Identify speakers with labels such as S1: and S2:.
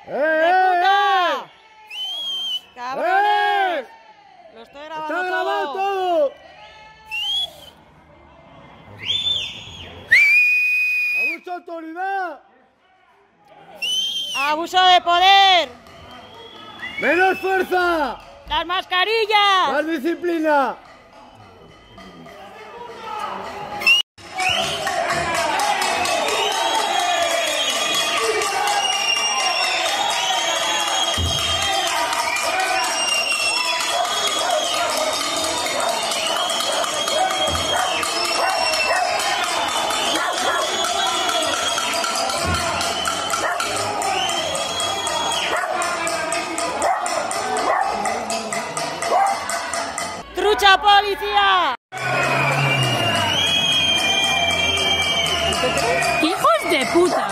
S1: ¡De puta!
S2: ¡Cabrones!
S1: Lo estoy grabando
S2: ¡Está grabado
S1: todo.
S2: todo! ¡Abuso de autoridad!
S1: ¡Abuso de poder!
S2: ¡Menos fuerza!
S1: ¡Las mascarillas!
S2: ¡Más disciplina!
S1: ¡Trucha policía!
S3: ¡Hijos de puta!